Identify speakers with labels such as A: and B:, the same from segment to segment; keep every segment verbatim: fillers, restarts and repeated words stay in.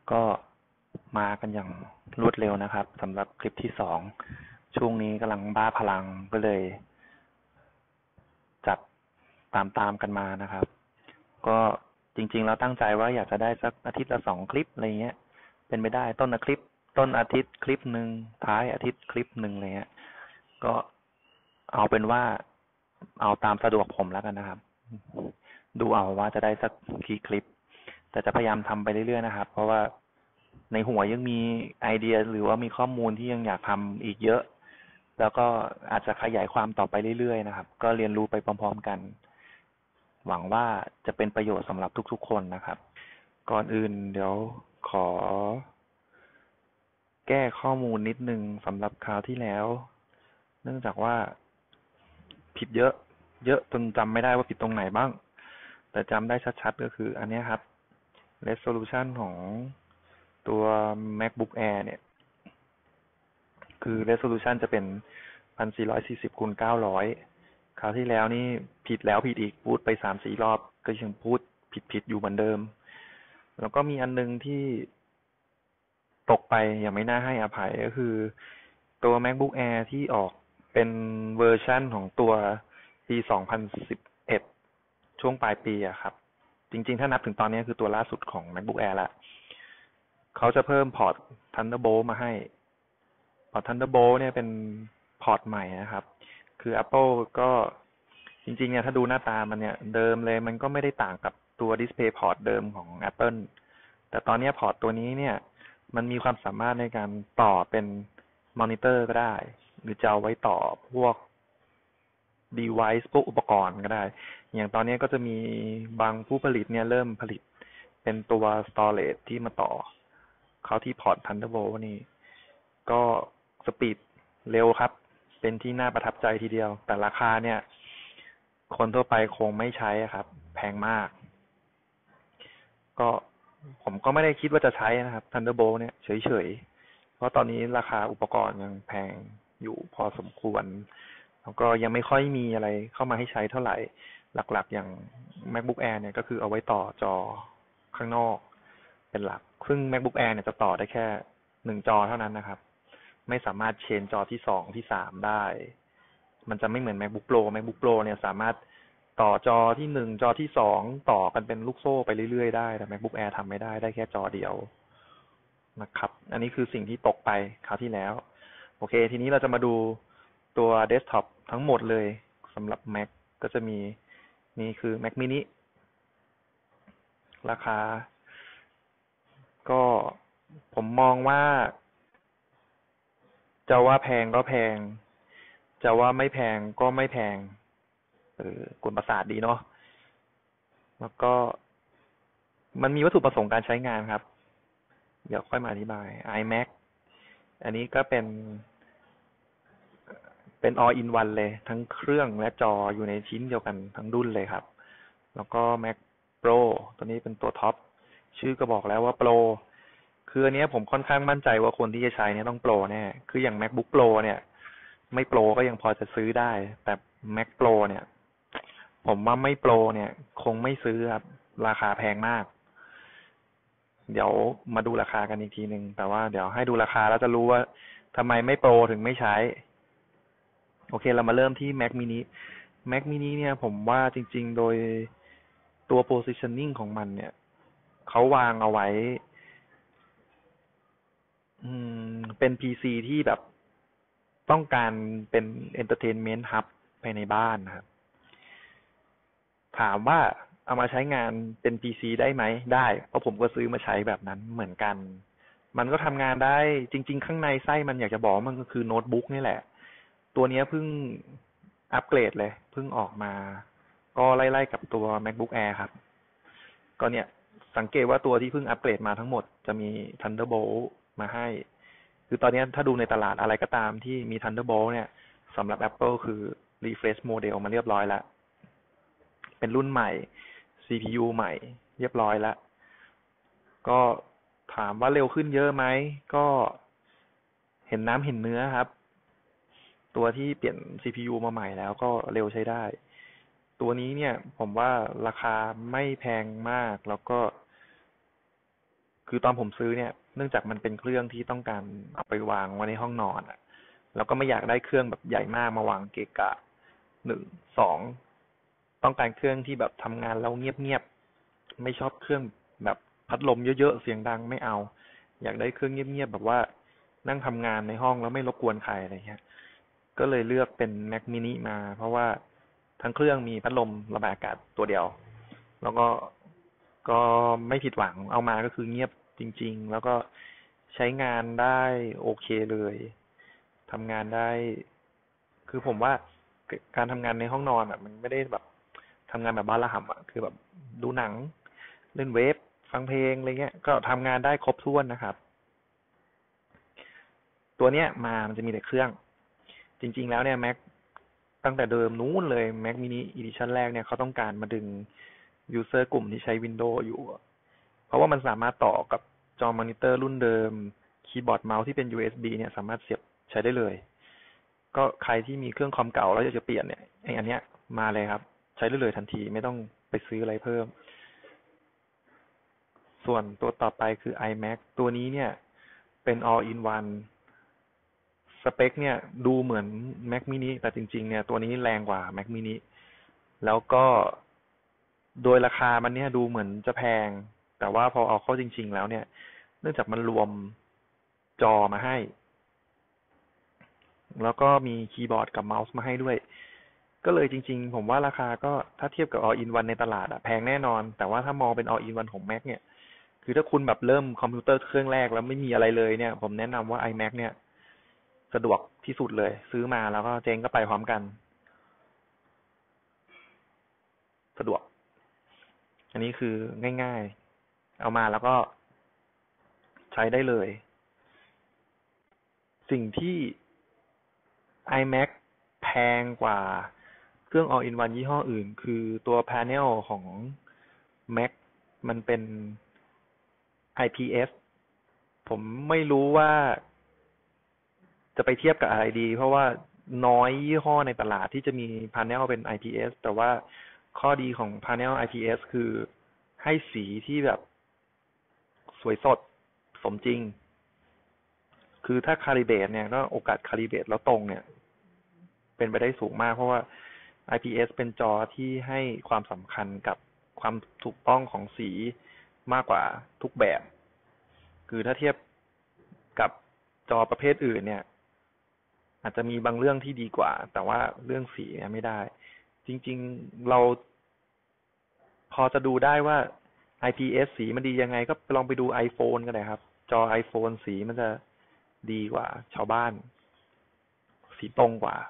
A: ก็มากันอย่างรวดเร็วนะครับสำหรับคลิปที่สองช่วงนี้กำลังบ้าพลังก็เลยจัดตามๆกันมานะครับก็จริงๆแล้วตั้งใจว่าอยากจะได้สักอาทิตย์ละสองคลิปอะไรเงี้ยเป็นไปได้ต้นอาทิตย์ต้นอาทิตย์คลิปหนึ่งท้ายอาทิตย์คลิปหนึ่งอะไรเงี้ยก็เอาเป็นว่าเอาตามสะดวกผมแล้วกันนะครับดูเอาว่าจะได้สักกี่คลิปแต่จะพยายามทำไปเรื่อยๆนะครับเพราะว่าในหัวยังมีไอเดียหรือว่ามีข้อมูลที่ยังอยากทำอีกเยอะแล้วก็อาจจะขยายความต่อไปเรื่อยๆนะครับก็เรียนรู้ไปพร้อมๆกันหวังว่าจะเป็นประโยชน์สำหรับทุกๆคนนะครับก่อนอื่นเดี๋ยวขอแก้ข้อมูลนิดนึงสำหรับคราวที่แล้วเนื่องจากว่าผิดเยอะเยอะจนจำไม่ได้ว่าผิดตรงไหนบ้างแต่จำได้ชัดๆก็คืออันนี้ครับ resolution ของตัว MacBook Air เนี่ยคือ resolution จะเป็น หนึ่งพันสี่ร้อยสี่สิบ คูณ เก้าร้อย คราวที่แล้วนี่ผิดแล้วผิดอีกพูดไป สามสี่ รอบก็ยังพูดผิดๆอยู่เหมือนเดิมแล้วก็มีอันนึงที่ตกไปอย่างไม่น่าให้อภัยก็คือตัว MacBook Air ที่ออกเป็นเวอร์ชั่นของตัวปี สองพันสิบเอ็ด ช่วงปลายปีอะครับจริงๆถ้านับถึงตอนนี้คือตัวล่าสุดของ MacBook Air ละเขาจะเพิ่มพอร์ต Thunderbolt มาให้พอร์ต Thunderbolt เนี่ยเป็นพอร์ตใหม่นะครับคือ Apple ก็จริงๆเนี่ยถ้าดูหน้าตามันเนี่ยเดิมเลยมันก็ไม่ได้ต่างกับตัว Display Port เดิมของ Apple แต่ตอนนี้พอร์ตตัวนี้เนี่ยมันมีความสามารถในการต่อเป็นมอนิเตอร์ก็ได้หรือจะเอาไว้ต่อพวก device พวกอุปกรณ์ก็ได้อย่างตอนนี้ก็จะมีบางผู้ผลิตเนี่ยเริ่มผลิตเป็นตัว storage ที่มาต่อเข้าที่พอร์ต Thunderbolt นี่ก็สปีดเร็วครับเป็นที่น่าประทับใจทีเดียวแต่ราคาเนี่ยคนทั่วไปคงไม่ใช้ครับแพงมากก็ผมก็ไม่ได้คิดว่าจะใช้นะครับ Thunderbolt เนี่ยเฉยๆเพราะตอนนี้ราคาอุปกรณ์ยังแพงอยู่พอสมควรแล้วก็ยังไม่ค่อยมีอะไรเข้ามาให้ใช้เท่าไหร่หลักๆอย่าง MacBook Air เนี่ยก็คือเอาไว้ต่อจอข้างนอกเป็นหลักซึ่ง MacBook Air เนี่ยจะต่อได้แค่หนึ่งจอเท่านั้นนะครับไม่สามารถเชนจอที่สองที่สามได้มันจะไม่เหมือน MacBook Pro MacBook Pro เนี่ยสามารถต่อจอที่หนึ่งจอที่สองต่อกันเป็นลูกโซ่ไปเรื่อยๆได้แต่ MacBook Air ทำไม่ได้ได้แค่จอเดียวนะครับอันนี้คือสิ่งที่ตกไปคราวที่แล้วโอเคทีนี้เราจะมาดูตัวเดสก์ท็อปทั้งหมดเลยสำหรับ Mac ก็จะมีนี่คือ Mac mini ราคาก็ผมมองว่าจะว่าแพงก็แพงจะว่าไม่แพงก็ไม่แพงเออกวนประสาทดีเนาะแล้วก็มันมีวัตถุประสงค์การใช้งานครับเดี๋ยวค่อยมาอธิบาย iMac อันนี้ก็เป็นเป็น all in one เลยทั้งเครื่องและจออยู่ในชิ้นเดียวกันทั้งรุ่นเลยครับแล้วก็ Mac Pro ตัวนี้เป็นตัวท็อปชื่อก็บอกแล้วว่า Pro คืออันนี้ผมค่อนข้างมั่นใจว่าคนที่จะใช้เนี่ยต้องโปรแน่คืออย่าง MacBook Pro เนี่ยไม่โปรก็ยังพอจะซื้อได้แต่ Mac Pro เนี่ยผมว่าไม่โปรเนี่ยคงไม่ซื้อครับราคาแพงมากเดี๋ยวมาดูราคากันอีกทีนึงแต่ว่าเดี๋ยวให้ดูราคาแล้วจะรู้ว่าทำไมไม่โปรถึงไม่ใช้โอเคเรามาเริ่มที่ Mac mini Mac mini เนี่ยผมว่าจริงๆโดยตัว positioning ของมันเนี่ยเขาวางเอาไว้อืมเป็น พี ซี ที่แบบต้องการเป็น entertainment hub ภายในบ้านนะครับถามว่าเอามาใช้งานเป็น พี ซี ได้ไหมได้เพราะผมก็ซื้อมาใช้แบบนั้นเหมือนกันมันก็ทำงานได้จริงๆข้างในไส้มันอยากจะบอกมันก็คือโน้ตบุ๊กนี่แหละตัวนี้เพิ่งอัปเกรดเลยเพิ่งออกมาก็ไล่ๆกับตัว MacBook Air ครับก็เนี่ยสังเกตว่าตัวที่เพิ่งอัปเกรดมาทั้งหมดจะมี Thunderbolt มาให้คือตอนนี้ถ้าดูในตลาดอะไรก็ตามที่มี Thunderbolt เนี่ยสำหรับ Apple คือ refresh model มาเรียบร้อยแล้วเป็นรุ่นใหม่ ซี พี ยู ใหม่เรียบร้อยแล้วก็ถามว่าเร็วขึ้นเยอะไหมก็เห็นน้ำเห็นเนื้อครับตัวที่เปลี่ยน ซี พี ยู มาใหม่แล้วก็เร็วใช้ได้ตัวนี้เนี่ยผมว่าราคาไม่แพงมากแล้วก็คือตอนผมซื้อเนี่ยเนื่องจากมันเป็นเครื่องที่ต้องการเอาไปวางไว้ในห้องนอนอ่ะแล้วก็ไม่อยากได้เครื่องแบบใหญ่มากมาวางเกะกะหนึ่งสองต้องการเครื่องที่แบบทำงานแล้วเงียบๆไม่ชอบเครื่องแบบพัดลมเยอะๆเสียงดังไม่เอาอยากได้เครื่องเงียบๆแบบว่านั่งทำงานในห้องแล้วไม่รบกวนใครอะไรเงี้ยก็เลยเลือกเป็น Mac mini มาเพราะว่าทั้งเครื่องมีพัดลมระบายอากาศตัวเดียวแล้วก็ก็ไม่ผิดหวังเอามาก็คือเงียบจริงๆแล้วก็ใช้งานได้โอเคเลยทำงานได้คือผมว่าการทำงานในห้องนอนอ่ะมันไม่ได้แบบทำงานแบบบ้านละห่ำอ่ะคือแบบดูหนังเล่นเว็บฟังเพลงอะไรเงี้ยก็ทำงานได้ครบถ้วนนะครับตัวเนี้ยมามันจะมีแต่เครื่องจริงๆแล้วเนี่ย Mac ตั้งแต่เดิมนู้นเลย Mac mini edition แรกเนี่ยเขาต้องการมาดึง user กลุ่มที่ใช้ Windows อยู่เพราะว่ามันสามารถต่อกับจอมอนิเตอร์รุ่นเดิมคีย์บอร์ดเมาส์ที่เป็น ยู เอส บี เนี่ยสามารถเสียบใช้ได้เลยก็ใครที่มีเครื่องคอมเก่าแล้วอยากจะเปลี่ยนเนี่ยไอ้อันเนี้ยมาเลยครับใช้ได้เลยทันทีไม่ต้องไปซื้ออะไรเพิ่มส่วนตัวต่อไปคือ iMac ตัวนี้เนี่ยเป็น all in one สเปคเนี่ยดูเหมือน Mac mini แต่จริงๆเนี่ยตัวนี้แรงกว่า Mac mini แล้วก็โดยราคามันเนี่ยดูเหมือนจะแพงแต่ว่าพอเอาเข้าจริงๆแล้วเนี่ยเนื่องจากมันรวมจอมาให้แล้วก็มีคีย์บอร์ดกับเมาส์มาให้ด้วยก็เลยจริงๆผมว่าราคาก็ถ้าเทียบกับ all in one ในตลาดอะแพงแน่นอนแต่ว่าถ้ามองเป็น all in one ของ Mac เนี่ยคือถ้าคุณแบบเริ่มคอมพิวเตอร์เครื่องแรกแล้วไม่มีอะไรเลยเนี่ยผมแนะนำว่า iMac เนี่ยสะดวกที่สุดเลยซื้อมาแล้วก็เจ๊งก็ไปพร้อมกันสะดวกอันนี้คือง่ายๆเอามาแล้วก็ใช้ได้เลยสิ่งที่ iMac แพงกว่าเครื่อง all in one ยี่ห้ออื่นคือตัว panel ของ Mac มันเป็น ไอ พี เอส ผมไม่รู้ว่าจะไปเทียบกับอะไรดีเพราะว่าน้อยยี่ห้อในตลาดที่จะมี panel เป็น ไอ พี เอส แต่ว่าข้อดีของ panel ไอ พี เอส คือให้สีที่แบบสวยสดสมจริงคือถ้าคาลิเบรตเนี่ยก็โอกาสคาลิเบรตแล้วตรงเนี่ยเป็นไปได้สูงมากเพราะว่า ไอ พี เอส เป็นจอที่ให้ความสำคัญกับความถูกต้องของสีมากกว่าทุกแบบคือถ้าเทียบกับจอประเภทอื่นเนี่ยอาจจะมีบางเรื่องที่ดีกว่าแต่ว่าเรื่องสีเนี่ยไม่ได้จริงๆเราพอจะดูได้ว่า ไอ พี เอส สีมันดียังไงก็ลองไปดู iPhone ก็ได้ครับจอ iPhone สีมันจะดีกว่าชาวบ้านสีตรงกว่า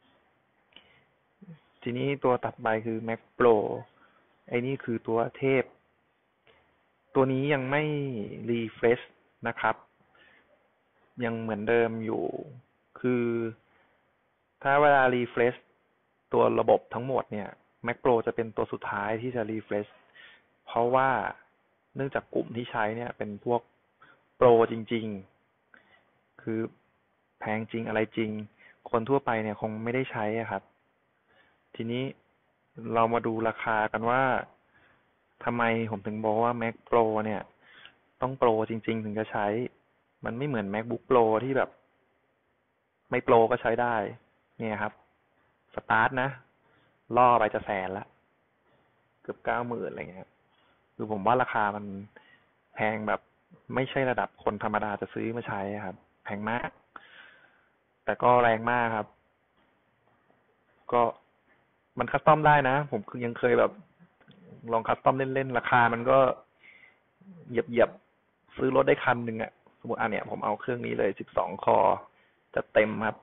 A: ทีนี้ตัวตัดไปคือ Mac Pro ไอ้นี่คือตัวเทพตัวนี้ยังไม่รีเฟรชนะครับยังเหมือนเดิมอยู่คือถ้าเวลารีเฟรชตัวระบบทั้งหมดเนี่ย Mac Pro จะเป็นตัวสุดท้ายที่จะรีเฟรชเพราะว่าเนื่องจากกลุ่มที่ใช้เนี่ยเป็นพวกโปรจริงๆคือแพงจริงอะไรจริงคนทั่วไปเนี่ยคงไม่ได้ใช้ครับทีนี้เรามาดูราคากันว่าทำไมผมถึงบอกว่า Mac Pro เนี่ยต้องโปรจริงๆถึงจะใช้มันไม่เหมือน MacBook Pro ที่แบบไม่โปรก็ใช้ได้เนี่ยครับสตาร์ทนะล่อไปจะแสนละเกือบเก้าหมื่นอะไรเงี้ยคือผมว่าราคามันแพงแบบไม่ใช่ระดับคนธรรมดาจะซื้อมาใช้ครับแพงมากแต่ก็แรงมากครับก็มันคัสตอมได้นะผมคือยังเคยแบบลองคัสตอมเล่นๆราคามันก็เหยียบๆซื้อรถได้คันหนึ่งอะสมมติอันเนี้ยผมเอาเครื่องนี้เลยสิบสองคอจะเต็มครับ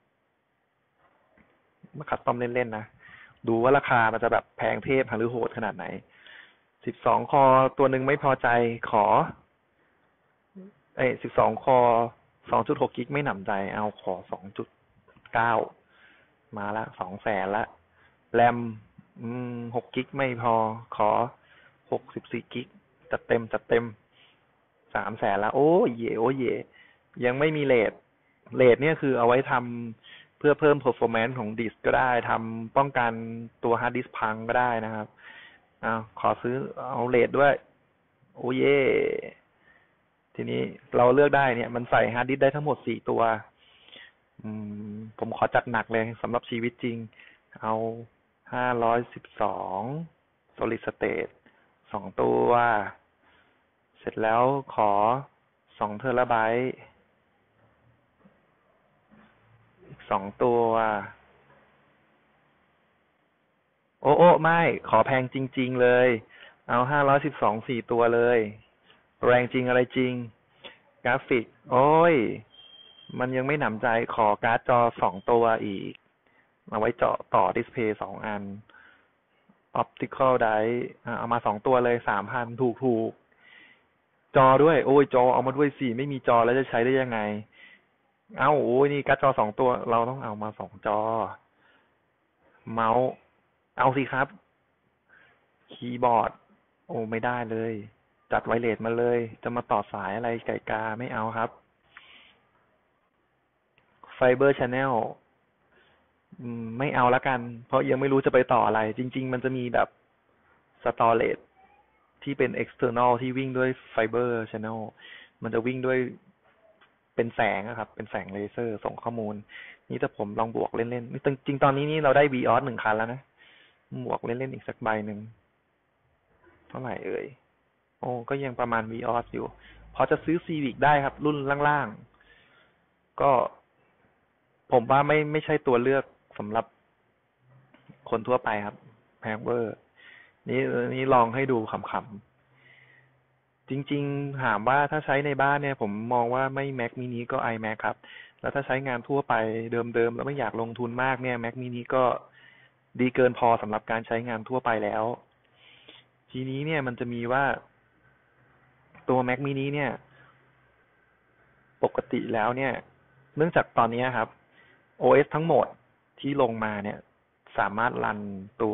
A: มาคัสตอมเล่นๆนะดูว่าราคามันจะแบบแพงเทพหรือโหดขนาดไหนสิบสองคอตัวหนึ่งไม่พอใจขอเอ้สิบสองคอสองจุดหกกิกไม่หนำใจเอาขอสองจุดเก้ามาละสองแสนละแรมอืมหกกิกไม่พอขอหกสิบสี่กิกจัดเต็มจัดเต็มสามแสนละโอ้เย่โอ้เย่ยังไม่มีเรทเรทเนี่ยคือเอาไว้ทำเพื่อเพิ่ม performance ของดิสก็ได้ทำป้องกันตัวฮาร์ดดิสก์พังก็ได้นะครับอ้าวขอซื้อเอาเรทด้วยโอ้เย่ทีนี้เราเลือกได้เนี่ย มันใส่ฮาร์ดดิสก์ได้ทั้งหมดสี่ตัว อืม ผมขอจัดหนักเลยสำหรับชีวิตจริง เอาห้าร้อยสิบสอง solid state สองตัว เสร็จแล้วขอสองเทราไบต์อีกสองตัว โอ้โอ้ไม่ ขอแพงจริงๆเลย เอาห้าร้อยสิบสอง สี่ตัวเลย แรงจริงอะไรจริง กราฟิก โอ้ย มันยังไม่หนำใจ ขอการ์ดจอสองตัวอีก เอาไว้เจาะต่อดิสเพย์สองอัน optical drive เอามาสองตัวเลย สามพัน ถูกถูก จอด้วย โอ้ย จอเอามาด้วยสิ ไม่มีจอแล้วจะใช้ได้ยังไง เอ้า โอ้ย นี่การ์ดจอสองตัว เราต้องเอามาสองจอ เมาส์ เอาสิครับ คีย์บอร์ด โอ้ ไม่ได้เลย จัดไวเลสมาเลย จะมาต่อสายอะไรไก่กา ไม่เอาครับ ไฟเบอร์ชาแนล อืม ไม่เอาละกัน เพราะยังไม่รู้จะไปต่ออะไร จริงๆ มันจะมีแบบสตอเรจที่เป็น external ที่วิ่งด้วยไฟเบอร์ชาแนล มันจะวิ่งด้วยเป็นแสงอะครับ เป็นแสงเลเซอร์ส่งข้อมูล นี่ถ้าผมลองบวกเล่นๆนี่จริงๆ ตอนนี้นี่เราได้ วีออส หนึ่งคันแล้วนะ บวกเล่นๆ อีกสักใบหนึ่ง เท่าไหร่เอ่ย โอ้ ก็ยังประมาณ วีออส อยู่ พอจะซื้อ Civic ได้ครับ รุ่นล่างๆ ก็ผมว่าไม่ไม่ใช่ตัวเลือกสำหรับคนทั่วไปครับ แพงเวอร์ นี่นี่ลองให้ดูขำๆ จริงๆ ถามว่าถ้าใช้ในบ้านเนี่ย ผมมองว่าไม่ Mac mini ก็ iMac ครับ แล้วถ้าใช้งานทั่วไปเดิมๆ แล้วไม่อยากลงทุนมากเนี่ย Mac mini ก็ดีเกินพอสำหรับการใช้งานทั่วไปแล้ว ทีนี้เนี่ยมันจะมีว่าตัว Mac mini เนี่ย ปกติแล้วเนี่ย เนื่องจากตอนนี้ครับ โอ เอส ทั้งหมดที่ลงมาเนี่ย สามารถรันตัว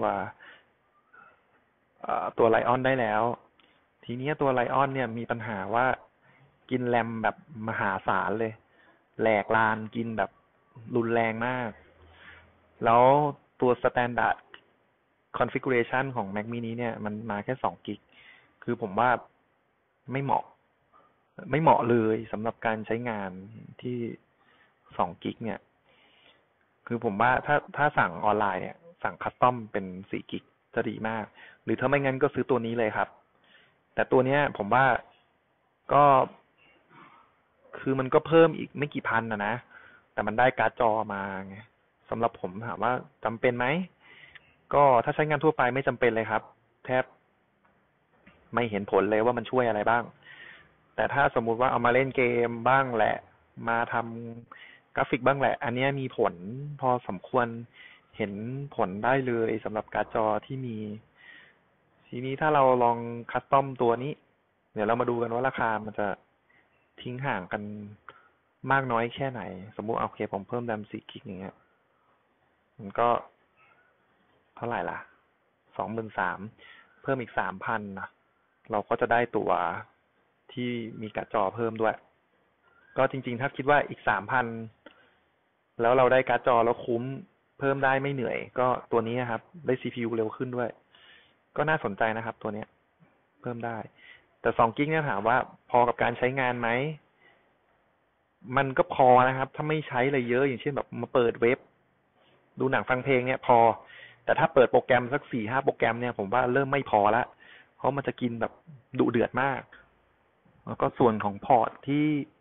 A: ตัว Lion ได้แล้ว ทีนี้ตัว Lion เนี่ยมีปัญหาว่ากินแรมแบบมหาศาลเลย แหลกลานกินแบบรุนแรงมาก แล้วตัว Standard Configuration ของ Mac mini เนี่ย มันมาแค่สองกิก คือผมว่าไม่เหมาะ ไม่เหมาะเลยสำหรับการใช้งานที่สองกิกเนี่ย คือผมว่าถ้าถ้าสั่งออนไลน์เนี่ย สั่งคัสตอมเป็นสี่กิกจะดีมาก หรือถ้าไม่งั้นก็ซื้อตัวนี้เลยครับ แต่ตัวเนี้ยผมว่าก็คือมันก็เพิ่มอีกไม่กี่พันนะนะ แต่มันได้การ์ดจอมาไงสำหรับผมถามว่าจำเป็นไหม ก็ถ้าใช้งานทั่วไปไม่จำเป็นเลยครับ แทบไม่เห็นผลเลยว่ามันช่วยอะไรบ้าง แต่ถ้าสมมุติว่าเอามาเล่นเกมบ้างแหละ มาทำกราฟิกบ้างแหละ อันนี้มีผลพอสมควรเห็นผลได้เลยสำหรับการ์ดจอที่มี ทีนี้ถ้าเราลองคัสตอมตัวนี้ เดี๋ยวเรามาดูกันว่าราคามันจะทิ้งห่างกันมากน้อยแค่ไหน สมมุติโอเคผมเพิ่มแรมสี่กิกอย่างเงี้ย มันก็เท่าไหร่ล่ะ สองหมื่นสามพัน เพิ่มอีก สามพัน นะเราก็จะได้ตัวที่มีการ์ดจอเพิ่มด้วย ก็จริงๆถ้าคิดว่าอีก สามพัน แล้วเราได้การ์ดจอแล้วคุ้มเพิ่มได้ไม่เหนื่อย ก็ตัวนี้นะครับ ได้ ซี พี ยู เร็วขึ้นด้วย ก็น่าสนใจนะครับตัวเนี้ย เพิ่มได้ แต่สองกิกเนี่ยถามว่าพอกับการใช้งานไหม มันก็พอนะครับ ถ้าไม่ใช้อะไรเยอะอย่างเช่นแบบมาเปิดเว็บ ดูหนังฟังเพลงเนี่ยพอ แต่ถ้าเปิดโปรแกรมสัก สี่ห้า โปรแกรมเนี่ยผมว่าเริ่มไม่พอละ เพราะมันจะกินแบบดุเดือดมาก แล้วก็ส่วนของพอร์ตที่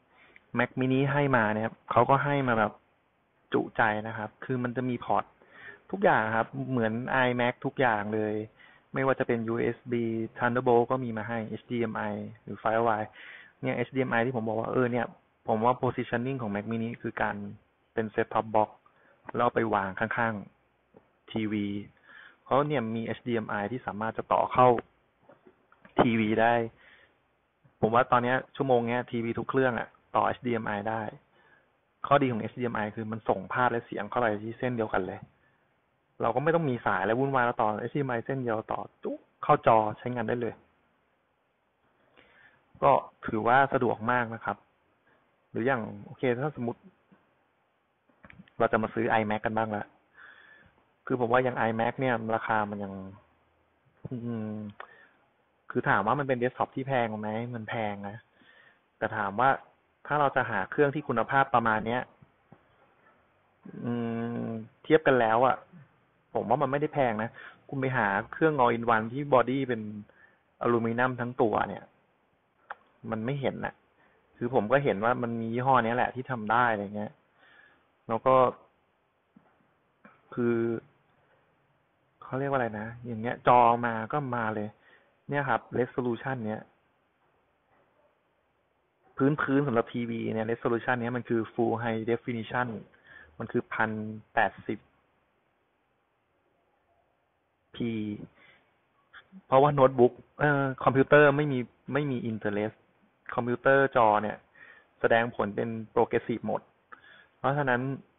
A: Mac mini ให้มาเนี่ยเขาก็ให้มาแบบจุใจนะครับ คือมันจะมีพอร์ตทุกอย่างครับ เหมือน iMac ทุกอย่างเลย ไม่ว่าจะเป็น ยู เอส บี Thunderbolt ก็มีมาให้ เอช ดี เอ็ม ไอ หรือ Firewire เนี่ย เอช ดี เอ็ม ไอ ที่ผมบอกว่าเออเนี่ย ผมว่า positioning ของ Mac mini คือการเป็น set top box แล้วไปวางข้างๆทีวีเพราะเนี่ยมี เอช ดี เอ็ม ไอ ที่สามารถจะต่อเข้าทีวีได้ ผมว่าตอนนี้ชั่วโมงเนี้ยทีวีทุกเครื่องอ่ะต่อ เอช ดี เอ็ม ไอ ได้ ข้อดีของ เอช ดี เอ็ม ไอ คือมันส่งภาพและเสียงเข้าไปที่เส้นเดียวกันเลย เราก็ไม่ต้องมีสายแล้ววุ่นวายแล้วต่อ เอช ดี เอ็ม ไอ เส้นเดียวต่อจุ๊เข้าจอใช้งานได้เลย ก็ถือว่าสะดวกมากนะครับ หรืออย่างโอเคถ้าสมมติเราจะมาซื้อ iMac กันบ้างละคือผมว่าอย่าง iMac เนี่ยราคามันยังอืมคือถามว่ามันเป็นเดสก์ท็อปที่แพงไหมมันแพงนะแต่ถามว่าถ้าเราจะหาเครื่องที่คุณภาพประมาณเนี้ยอืมเทียบกันแล้วอ่ะผมว่ามันไม่ได้แพงนะคุณไปหาเครื่อง all in one ที่บอดี้เป็นอลูมิเนียมทั้งตัวเนี่ยมันไม่เห็นน่ะคือผมก็เห็นว่ามันมียี่ห้อนี้แหละที่ทำได้อะไรเงี้ยแล้วก็คือเขาเรียกว่าอะไรนะอย่างเงี้ยจอมาก็มาเลยเนี่ยครับ resolution เนี้ยพื้นพื้นสำหรับทีวีเนี่ย resolution เนี้ยมันคือ full high definition มันคือพันแปดสิบพีเพราะว่าโน้ตบุ๊กเอ่อคอมพิวเตอร์ไม่มีไม่มีอินเทอร์เลสคอมพิวเตอร์จอเนี่ยแสดงผลเป็นโปรเกรสซีฟหมดเพราะฉะนั้น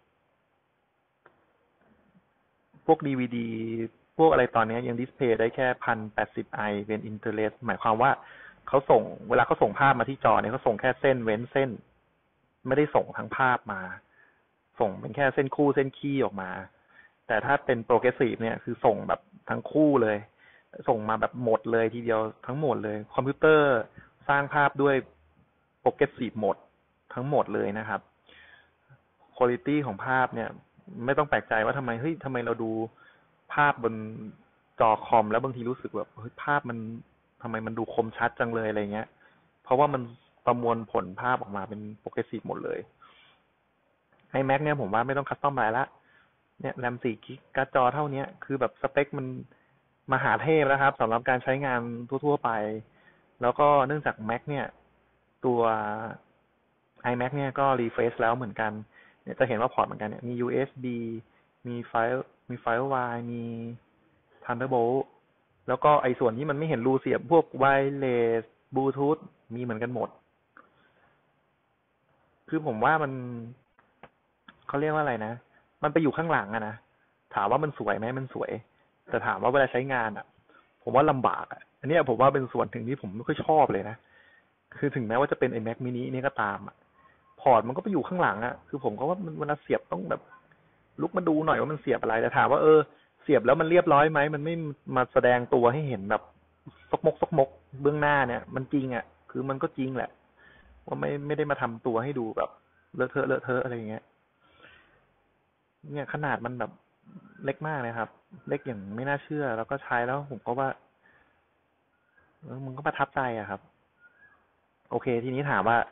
A: พวกดีวีดีพวกอะไรตอนนี้ยังดิสเพย์ได้แค่พันแปดสิบไอเป็นอินเทอร์เลสหมายความว่าเขาส่งเวลาเขาส่งภาพมาที่จอเนี่ยเขาส่งแค่เส้นเว้นเส้นไม่ได้ส่งทั้งภาพมาส่งเป็นแค่เส้นคู่เส้นคี่ออกมาแต่ถ้าเป็นโปรเกรสซีฟเนี่ยคือส่งแบบทั้งคู่เลยส่งมาแบบหมดเลยทีเดียวทั้งหมดเลยคอมพิวเตอร์สร้างภาพด้วยโปรเกรสซีฟหมดทั้งหมดเลยนะครับควอลิตี้ของภาพเนี่ยไม่ต้องแปลกใจว่าทำไมเฮ้ยทำไมเราดูภาพบนจอคอมแล้วบางทีรู้สึกแบบเฮ้ยภาพมันทำไมมันดูคมชัดจังเลยอะไรเงี้ยเพราะว่ามันประมวลผลภาพออกมาเป็นโปรเกรสซีฟหมดเลยไอแม็กเนี่ยผมว่าไม่ต้องคัสตอมไมล์ละเนี่ยแรมสี่กิกการ์ดจอเท่านี้คือแบบสเปคมันมหาเทพแล้วครับสำหรับการใช้งานทั่วๆไปแล้วก็เนื่องจาก Mac เนี่ยตัว iMac เนี่ยก็รีเฟรชแล้วเหมือนกันเนี่ยจะเห็นว่าพอร์ตเหมือนกันเนี่ยมี ยู เอส บี มีไฟล์มีไฟล์ Y มี Thunderbolt แล้วก็ไอ้ส่วนที่มันไม่เห็นรูเสียบพวก Wireless Bluetooth มีเหมือนกันหมดคือผมว่ามันเขาเรียกว่าอะไรนะมันไปอยู่ข้างหลังอะนะถามว่ามันสวยไหมมันสวยแต่ถามว่าเวลาใช้งานอะผมว่าลำบากอะอันนี้ผมว่าเป็นส่วนถึงที่ผมไม่ค่อยชอบเลยนะคือถึงแม้ว่าจะเป็นไอ้ Mac mini นี่ก็ตามอะพอร์ตมันก็ไปอยู่ข้างหลังอะคือผมก็ว่ามันเวลาเสียบต้องแบบลุกมาดูหน่อยว่ามันเสียบอะไรแต่ถามว่าเออเสียบแล้วมันเรียบร้อยไหมมันไม่มาแสดงตัวให้เห็นแบบซกมกซกมกเบื้องหน้าเนี่ยมันจริงอะคือมันก็จริงแหละว่าไม่ไม่ได้มาทำตัวให้ดูแบบเลอะเทอะเลอะเทอะอะไรอย่างเงี้ยเนี่ยขนาดมันแบบเล็กมากเลยครับเล็กอย่างไม่น่าเชื่อแล้วก็ใช้แล้วผมก็ว่าเออมันก็ประทับใจอะครับโอเคทีนี้ถามว่า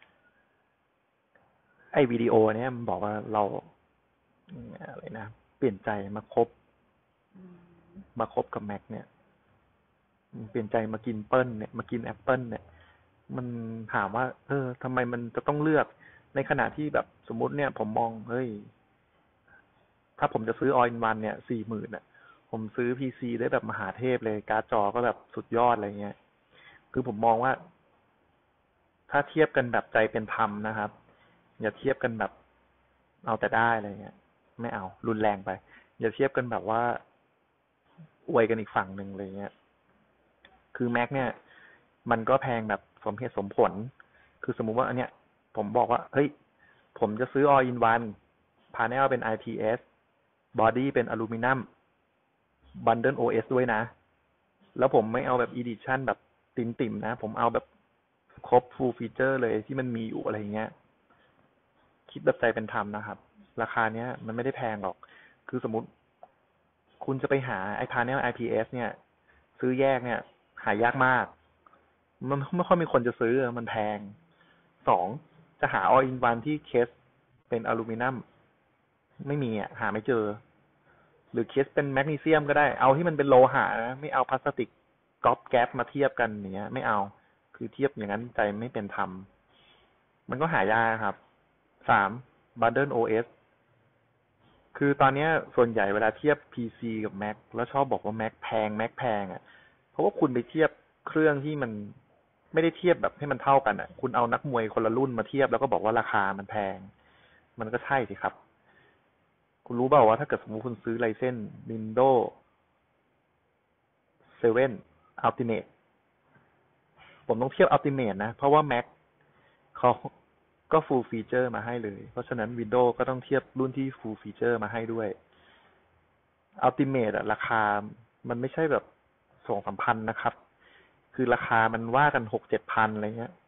A: ไอ้วิดีโอเนี่ยมันบอกว่าเราอะไรนะเปลี่ยนใจมาคบมาคบกับแม็กเนี่ยเปลี่ยนใจมากินเปิ้ลเนี่ยมากินแอปเปิ้ลเนี่ยมันถามว่าเออทำไมมันจะต้องเลือกในขณะที่แบบสมมุติเนี่ยผมมองเฮ้ย ถ้าผมจะซื้อ all in one เนี่ยสี่หมื่นอ่ะผมซื้อพีซีได้แบบมหาเทพเลยการ์ดจอก็แบบสุดยอดอะไรเงี้ยคือผมมองว่าถ้าเทียบกันแบบใจเป็นธรรมนะครับอย่าเทียบกันแบบเอาแต่ได้อะไรเงี้ยไม่เอารุนแรงไปอย่าเทียบกันแบบว่าอวยกันอีกฝั่งหนึ่งเลยเงี้ยคือแม็กเนี่ยมันก็แพงแบบสมเหตุสมผลคือสมมุติว่าอันเนี้ยผมบอกว่าเฮ้ยผมจะซื้อ all in one พาเนลเป็น ไอ พี เอส บอดี้เป็นอลูมิเนียมบันเดิลโอเอสด้วยนะ แล้วผมไม่เอาแบบอีดิชั่นแบบติ่มๆนะ ผมเอาแบบครบฟูลฟีเจอร์เลยที่มันมีอยู่อะไรเงี้ย คิดแบบใจเป็นธรรมนะครับ ราคาเนี้ยมันไม่ได้แพงหรอก คือสมมติคุณจะไปหาไอ้พาเนล ไอ พี เอส เนี่ย ซื้อแยกเนี่ยหายากมาก มันไม่ค่อยมีคนจะซื้อ มันแพง สอง จะหา all in one ที่เคสเป็นอลูมิเนียมไม่มีอ่ะหาไม่เจอ หรือเคสเป็นแมกนีเซียมก็ได้ เอาที่มันเป็นโลหะนะไม่เอาพลาสติกก๊อบแก๊ปมาเทียบกันอย่างเงี้ยไม่เอา คือเทียบอย่างนั้นใจไม่เป็นธรรม มันก็หายากครับ สาม Bundle โอ เอส คือตอนนี้ส่วนใหญ่เวลาเทียบ พี ซี กับ Mac แล้วชอบบอกว่า Mac แพง Mac แพงอ่ะ เพราะว่าคุณไปเทียบเครื่องที่มันไม่ได้เทียบแบบให้มันเท่ากันอ่ะ คุณเอานักมวยคนละรุ่นมาเทียบแล้วก็บอกว่าราคามันแพง มันก็ใช่สิครับ คุณรู้เปล่าว่าถ้าเกิดสมมติคุณซื้อไลเซนส์ Windows เซเว่น Ultimate ผมต้องเทียบ Ultimate นะ เพราะว่า Mac เขาก็ full feature มาให้เลย เพราะฉะนั้น Windows ก็ต้องเทียบรุ่นที่ full feature มาให้ด้วย Ultimate อะราคามันไม่ใช่แบบสองสามพันนะครับ คือราคามันว่ากันหกเจ็ดพันอะไรเงี้ย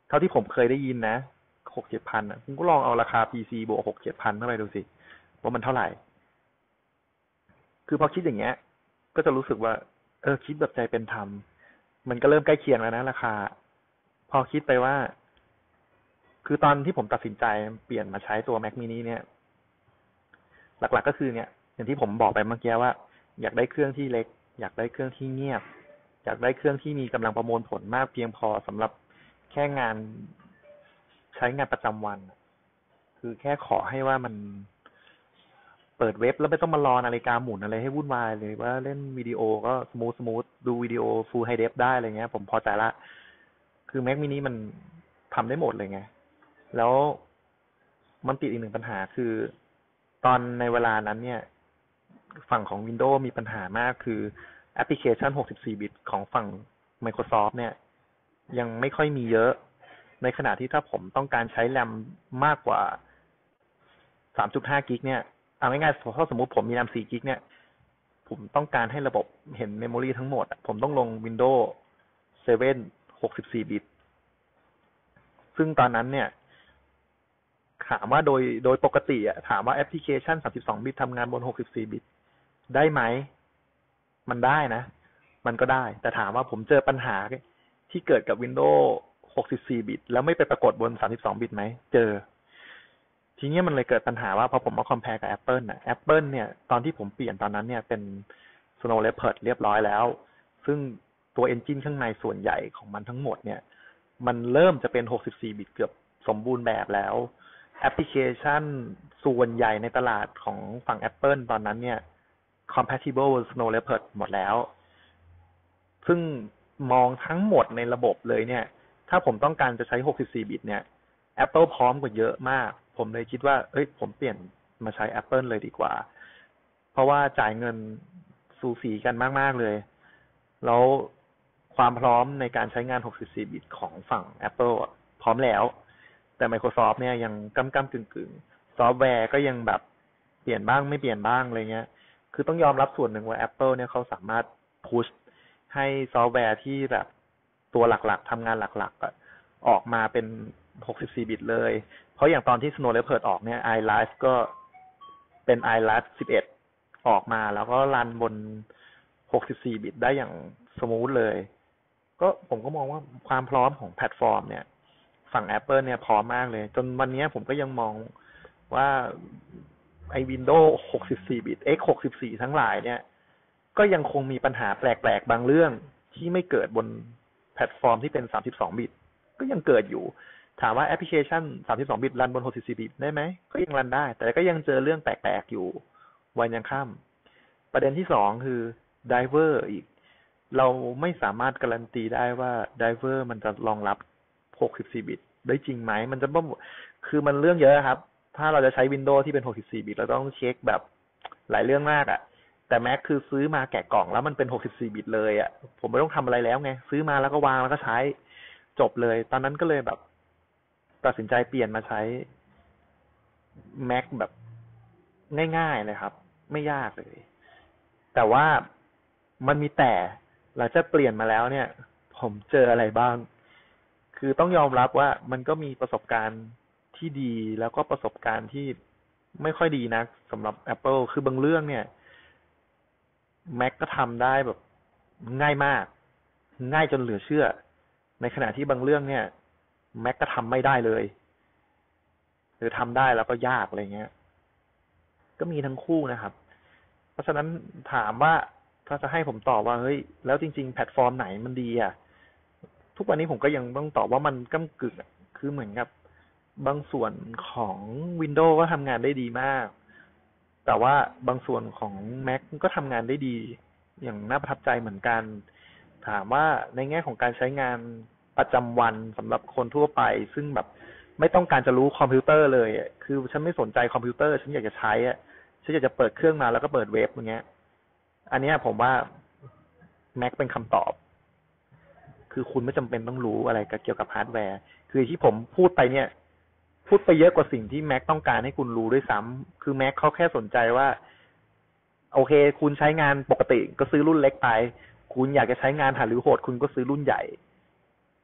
A: เท่าที่ผมเคยได้ยินนะหกเจ็ดพันอ่ะคุณก็ลองเอาราคา พี ซี บวกหกเจ็ดพันเข้าไปดูสิว่ามันเท่าไหร่คือพอคิดอย่างเงี้ยก็จะรู้สึกว่าเออคิดแบบใจเป็นธรรมมันก็เริ่มใกล้เคียงแล้วนะราคาพอคิดไปว่าคือตอนที่ผมตัดสินใจเปลี่ยนมาใช้ตัว Mac mini เนี่ยหลักๆก็คือเนี่ยอย่างที่ผมบอกไปเมื่อกี้ว่าอยากได้เครื่องที่เล็กอยากได้เครื่องที่เงียบอยากได้เครื่องที่มีกำลังประมวลผลมากเพียงพอสำหรับแค่งานใช้งานประจำวันคือแค่ขอให้ว่ามันเปิดเว็บแล้วไม่ต้องมารอนาฬิกาหมุนอะไรให้วุ่นวายเลยว่าเล่นวิดีโอก็สมูทสมูทดูวิดีโอ Full High Def ได้อะไรเงี้ยผมพอใจละคือ Mac mini มันทำได้หมดเลยไงแล้วมันติดอีกหนึ่งปัญหาคือตอนในเวลานั้นเนี่ยฝั่งของ Windows มีปัญหามากคือแอปพลิเคชันหกสิบสี่บิตของฝั่ง Microsoft เนี่ยยังไม่ค่อยมีเยอะในขณะที่ถ้าผมต้องการใช้แรมมากกว่า สามจุดห้า กิกเนี่ยเอาง่ายๆถ้าสมมุติผมมีแรมสี่กิกเนี่ยผมต้องการให้ระบบเห็นเมมโมรีทั้งหมดผมต้องลง Windows เซเว่น หกสิบสี่บิตซึ่งตอนนั้นเนี่ยถามว่าโดยโดยปกติอ่ะถามว่าแอปพลิเคชันสามสิบสองบิตทำงานบนหกสิบสี่บิตได้ไหมมันได้นะมันก็ได้แต่ถามว่าผมเจอปัญหาที่เกิดกับ Windows หกสิบสี่บิตแล้วไม่ไปปรากฏบนสามสิบสองบิตไหมเจอทีนี้มันเลยเกิดปัญหาว่าพอผมมาคอมเพลกับ Apple น่ะ Apple เนี่ยตอนที่ผมเปลี่ยนตอนนั้นเนี่ยเป็น Snow Leopard เรียบร้อยแล้วซึ่งตัว engine ข้างในส่วนใหญ่ของมันทั้งหมดเนี่ยมันเริ่มจะเป็นหกสิบสี่บิตเกือบสมบูรณ์แบบแล้วแอปพลิเคชันส่วนใหญ่ในตลาดของฝั่ง Apple ตอนนั้นเนี่ย compatible Snow Leopard หมดแล้วซึ่งมองทั้งหมดในระบบเลยเนี่ยถ้าผมต้องการจะใช้หกสิบสี่บิตเนี่ย Apple พร้อมกว่าเยอะมากผมเลยคิดว่าเอ้ยผมเปลี่ยนมาใช้ Apple เลยดีกว่าเพราะว่าจ่ายเงินสูสีกันมากๆเลยแล้วความพร้อมในการใช้งานหกสิบสี่บิตของฝั่ง Apple พร้อมแล้วแต่ Microsoft เนี่ยยังก้ำก้ำกึ่งกึ่งซอฟต์แวร์ก็ยังแบบเปลี่ยนบ้างไม่เปลี่ยนบ้างอะไรเงี้ยคือต้องยอมรับส่วนหนึ่งว่า Apple เนี่ยเขาสามารถพุชให้ซอฟต์แวร์ที่แบบตัวหลักๆทำงานหลักๆออกมาเป็นหกสิบสี่บิตเลยเพราะอย่างตอนที่ Snow Leopard ออกเนี่ย iLife ก็เป็น iLife สิบเอ็ดออกมาแล้วก็รันบนหกสิบสี่บิตได้อย่างสมูทเลยก็ผมก็มองว่าความพร้อมของแพลตฟอร์มเนี่ยฝั่ง Apple เนี่ยพร้อมมากเลยจนวันนี้ผมก็ยังมองว่าไอ้ Windows หกสิบสี่บิต X หกสิบสี่ทั้งหลายเนี่ยก็ยังคงมีปัญหาแปลกๆบางเรื่องที่ไม่เกิดบนแพลตฟอร์มที่เป็นสามสิบสองบิตก็ยังเกิดอยู่ถามว่าแอปพลิเคชันสามสิบสองบิตรันบนหกสิบสี่บิตได้ไหมก็ยังรันได้แต่ก็ยังเจอเรื่องแปลกๆอยู่วันยังค่ำประเด็นที่สองคือไดเวอร์อีกเราไม่สามารถการันตีได้ว่าไดเวอร์มันจะรองรับหกสิบสี่บิตได้จริงไหมมันจะบ่คือมันเรื่องเยอะครับถ้าเราจะใช้ Windows ที่เป็นหกสิบสี่บิตเราต้องเช็คแบบหลายเรื่องมากอ่ะแต่ Mac คือซื้อมาแกะกล่องแล้วมันเป็นหกสิบสี่บิตเลยอ่ะผมไม่ต้องทำอะไรแล้วไงซื้อมาแล้วก็วางแล้วก็ใช้จบเลยตอนนั้นก็เลยแบบตัดสินใจเปลี่ยนมาใช้ Mac แบบง่ายๆเลยครับไม่ยากเลยแต่ว่ามันมีแต่หลังจากเปลี่ยนมาแล้วเนี่ยผมเจออะไรบ้างคือต้องยอมรับว่ามันก็มีประสบการณ์ที่ดีแล้วก็ประสบการณ์ที่ไม่ค่อยดีนักสำหรับ Apple คือบางเรื่องเนี่ย Mac ก็ทำได้แบบง่ายมากง่ายจนเหลือเชื่อในขณะที่บางเรื่องเนี่ย Mac ก็ทำไม่ได้เลยหรือทำได้แล้วก็ยากอะไรเงี้ยก็มีทั้งคู่นะครับเพราะฉะนั้นถามว่าถ้าจะให้ผมตอบว่าเฮ้ยแล้วจริงๆแพลตฟอร์มไหนมันดีอ่ะทุกวันนี้ผมก็ยังต้องตอบว่ามันก้ำกึ่งคือเหมือนกับบางส่วนของ Windows ก็ทำงานได้ดีมากแต่ว่าบางส่วนของ Mac ก็ทำงานได้ดีอย่างน่าประทับใจเหมือนกันถามว่าในแง่ของการใช้งานประจำวันสำหรับคนทั่วไปซึ่งแบบไม่ต้องการจะรู้คอมพิวเตอร์เลยคือฉันไม่สนใจคอมพิวเตอร์ฉันอยากจะใช้อ่ะฉันอยากจะเปิดเครื่องมาแล้วก็เปิดเว็บอย่างเงี้ยอันนี้ผมว่า Mac เป็นคำตอบคือคุณไม่จำเป็นต้องรู้อะไรเกี่ยวกับฮาร์ดแวร์คือที่ผมพูดไปเนี่ยพูดไปเยอะกว่าสิ่งที่ Mac ต้องการให้คุณรู้ด้วยซ้ำคือ Mac เขาแค่สนใจว่าโอเคคุณใช้งานปกติก็ซื้อรุ่นเล็กไปคุณอยากจะใช้งานหาหรือโหดคุณก็ซื้อรุ่นใหญ่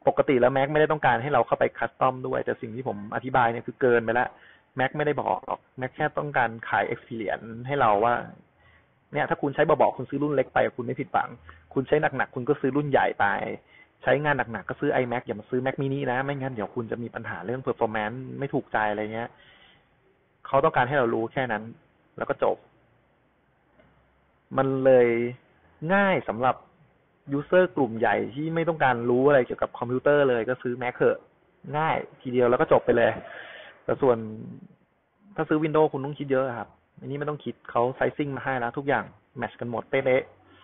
A: ปกติแล้ว Mac ไม่ได้ต้องการให้เราเข้าไปคัสตอมด้วยแต่สิ่งที่ผมอธิบายเนี่ยคือเกินไปแล้ว Mac ไม่ได้บอกหรอก Mac แค่ต้องการขาย experience ให้เราว่าเนี่ยถ้าคุณใช้เบาๆคุณซื้อรุ่นเล็กไปคุณไม่ผิดหวังคุณใช้หนักๆคุณก็ซื้อรุ่นใหญ่ไปใช้งานหนักๆก็ซื้อ iMac อย่ามาซื้อ Mac mini นะไม่งั้นเดี๋ยวคุณจะมีปัญหาเรื่อง performance ไม่ถูกใจอะไรเงี้ยเขาต้องการให้เรารู้แค่นั้นแล้วก็จบมันเลยง่ายสำหรับยูเซอร์กลุ่มใหญ่ที่ไม่ต้องการรู้อะไรเกี่ยวกับคอมพิวเตอร์เลยก็ซื้อ Mac เถอะง่ายทีเดียวแล้วก็จบไปเลยแต่ส่วนถ้าซื้อ Windows คุณต้องคิดเยอะครับอันนี้ไม่ต้องคิดเขาไซซิ่งมาให้แล้วทุกอย่างแมทช์กันหมดเป๊ะ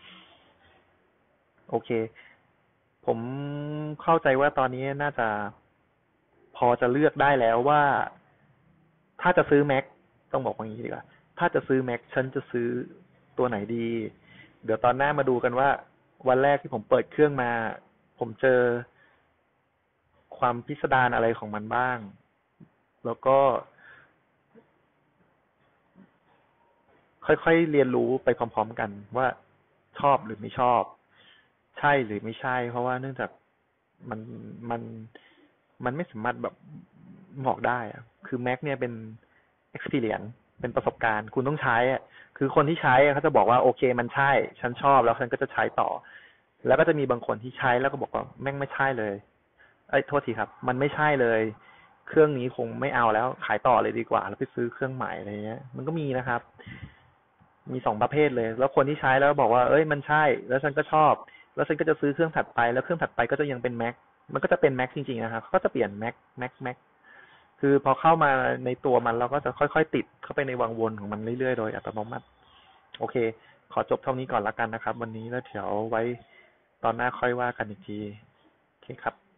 A: ๆโอเคผมเข้าใจว่าตอนนี้น่าจะพอจะเลือกได้แล้วว่าถ้าจะซื้อ Mac ต้องบอกว่าอย่างนี้ดีกว่าถ้าจะซื้อ Mac ฉันจะซื้อตัวไหนดีเดี๋ยวตอนหน้ามาดูกันว่าวันแรกที่ผมเปิดเครื่องมาผมเจอความพิสดารอะไรของมันบ้างแล้วก็ค่อยๆเรียนรู้ไปพร้อมๆกันว่าชอบหรือไม่ชอบใช่หรือไม่ใช่เพราะว่าเนื่องจากมันมันมันไม่สามารถแบบบอกได้อะคือ Mac เนี่ยเป็น experience เป็นประสบการณ์คุณต้องใช้อ่ะคือคนที่ใช้เขาจะบอกว่าโอเคมันใช่ฉันชอบแล้วฉันก็จะใช้ต่อแล้วก็จะมีบางคนที่ใช้แล้วก็บอกว่าแม่งไม่ใช่เลยเอ้ยโทษทีครับมันไม่ใช่เลยเครื่องนี้คงไม่เอาแล้วขายต่อเลยดีกว่าแล้วไปซื้อเครื่องใหม่อะไรเงี้ยมันก็มีนะครับมีสองประเภทเลยแล้วคนที่ใช้แล้วบอกว่าเอ้ยมันใช่แล้วฉันก็ชอบแล้วฉันก็จะซื้อเครื่องถัดไปแล้วเครื่องถัดไปก็จะยังเป็น Mac มันก็จะเป็น Mac จริงๆนะครับก็จะเปลี่ยน Mac Mac Mac คือพอเข้ามาในตัวมันเราก็จะค่อยๆติดเข้าไปในวังวนของมันเรื่อยๆโดยอัตโนมัติโอเคขอจบเท่านี้ก่อนละกันนะครับวันนี้แล้วเดี๋ยวไว้ตอนหน้าค่อยว่ากันอีกทีโอเคครับ